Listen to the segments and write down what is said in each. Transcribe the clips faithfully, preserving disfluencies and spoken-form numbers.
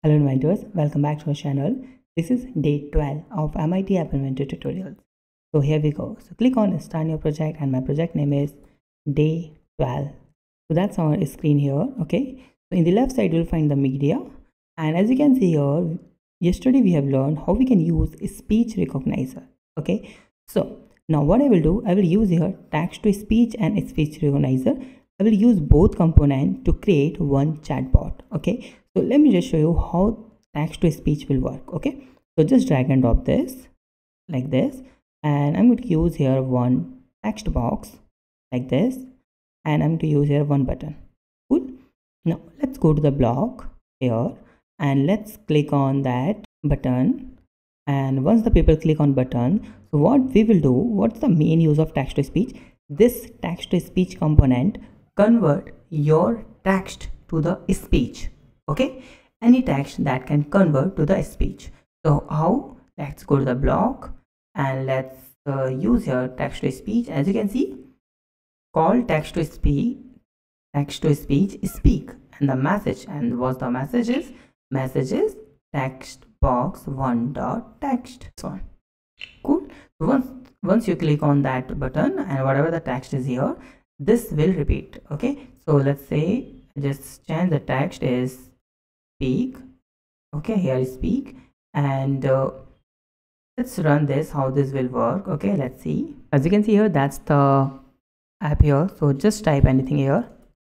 Hello inventors, welcome back to our channel. This is day twelve of M I T App Inventor tutorials. So here we go. So click on start new project and my project name is day twelve. So that's our screen here. Okay. So in the left side you'll find the media, and as you can see here, yesterday we have learned how we can use a speech recognizer. Okay. So now what I will do, I will use here text to speech and speech recognizer. I will use both components to create one chatbot. Okay. So let me just show you how text to speech will work. Okay, so just drag and drop this like this, and I'm going to use here one text box like this, and I'm going to use here one button. Cool. Now let's go to the block here and let's click on that button. And once the people click on button, so what we will do, what's the main use of text to speech? This text to speech component convert your text to the speech. Okay, any text that can convert to the speech. So how? Let's go to the block and let's uh, use here text to speech. As you can see, call text to speech, text to speech speak, and the message, and what the message is, message is text box one dot text. One. Cool. So once once you click on that button and whatever the text is here, this will repeat. Okay, so let's say just change the text is speak. Okay, here is speak, and uh, let's run this, how this will work. Okay, let's see. As you can see here, that's the app here. So just type anything here,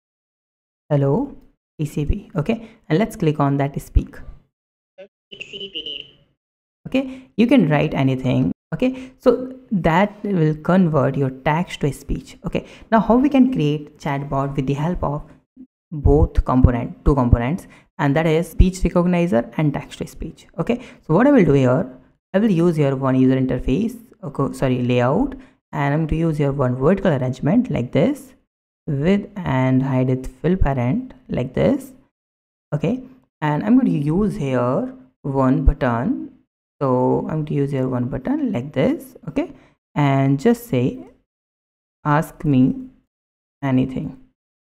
hello T C P. Okay, and let's click on that speak. T C P. Okay, you can write anything. Okay, so that will convert your text to speech. Okay, now how we can create chatbot with the help of both component two components, and that is speech recognizer and text to speech. Okay, so what I will do here, I will use here one user interface, okay, sorry layout, and I'm going to use here one vertical arrangement like this, with and hide it fill parent like this. Okay, and I'm going to use here one button, so I'm going to use here one button like this. Okay, and just say ask me anything.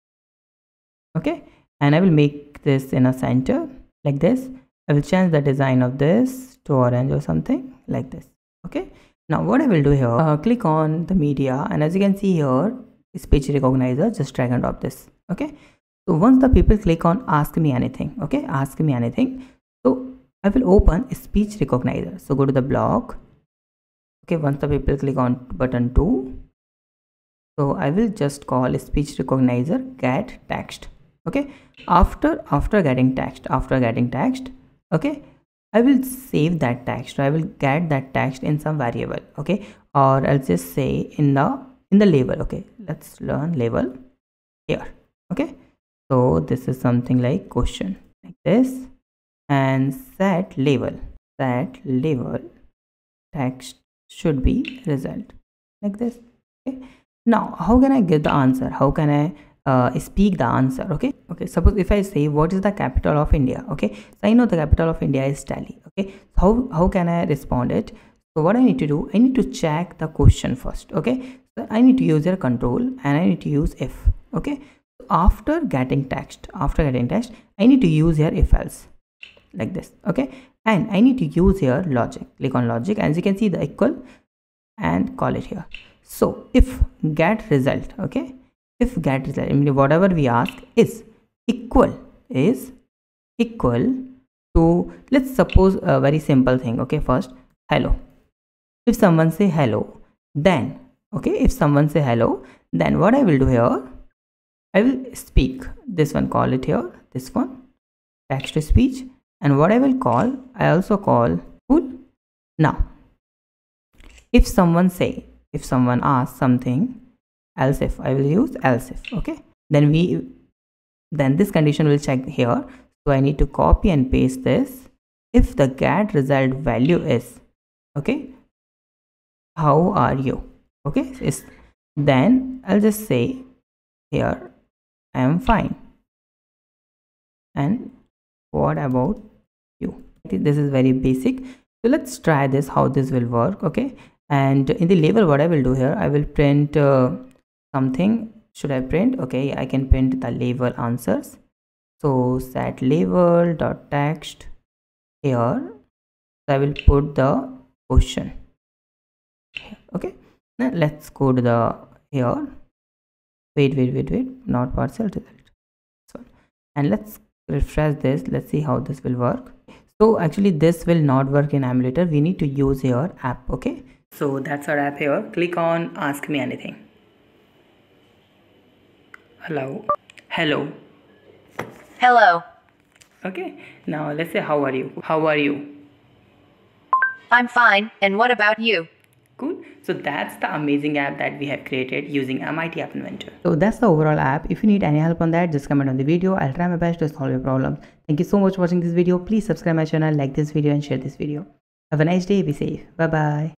Okay, and I will make this in a center like this. I will change the design of this to orange or something like this. Okay, now what I will do here, uh, click on the media, and as you can see here, speech recognizer, just drag and drop this. Okay, so once the people click on ask me anything, okay, ask me anything, so I will open a speech recognizer. So go to the block. Okay, once the people click on button two, so I will just call a speech recognizer get text. Okay, after after getting text after getting text okay, I will save that text, or I will get that text in some variable. Okay, or I'll just say in the in the label. Okay, let's learn label here. Okay, so this is something like question like this, and set label set label text should be result like this. Okay, now how can I get the answer? How can I uh, speak the answer? Okay, okay, suppose if I say what is the capital of India. Okay, so I know the capital of India is Delhi. Okay, how how can I respond it? So what I need to do, I need to check the question first. Okay, so I need to use your control and I need to use if. Okay, so after getting text after getting text I need to use here if else like this. Okay, and I need to use here logic. Click on logic, and as you can see the equal, and call it here. So if get result, okay, if get result, I mean whatever we ask is equal is equal to, let's suppose a very simple thing. Okay, first hello. If someone say hello, then okay, if someone say hello, then what I will do here, I will speak this one, call it here this one text to speech, and what I will call, I also call cool. Now if someone say, if someone asks something else, if I will use else if. Okay, then we then this condition will check here. So I need to copy and paste this. If the get result value is okay, how are you? Okay, is then I'll just say here I am fine, and what about you? This is very basic, so let's try this, how this will work. Okay, and in the label what I will do here, I will print uh, something. Should I print? Okay, I can print the label answers. So set label dot text here. So I will put the question. Okay, now let's go to the here. Wait, wait, wait, wait, not parcel result. So, and let's refresh this. Let's see how this will work. So actually this will not work in emulator. We need to use your app. Okay, so that's our app here. Click on ask me anything. Hello. Hello. Hello. Okay, now let's say how are you? How are you? I'm fine, and what about you? Cool. So that's the amazing app that we have created using M I T App Inventor. So that's the overall app. If you need any help on that, just comment on the video. I'll try my best to solve your problem. Thank you so much for watching this video. Please subscribe my channel, like this video and share this video. Have a nice day. Be safe. Bye bye.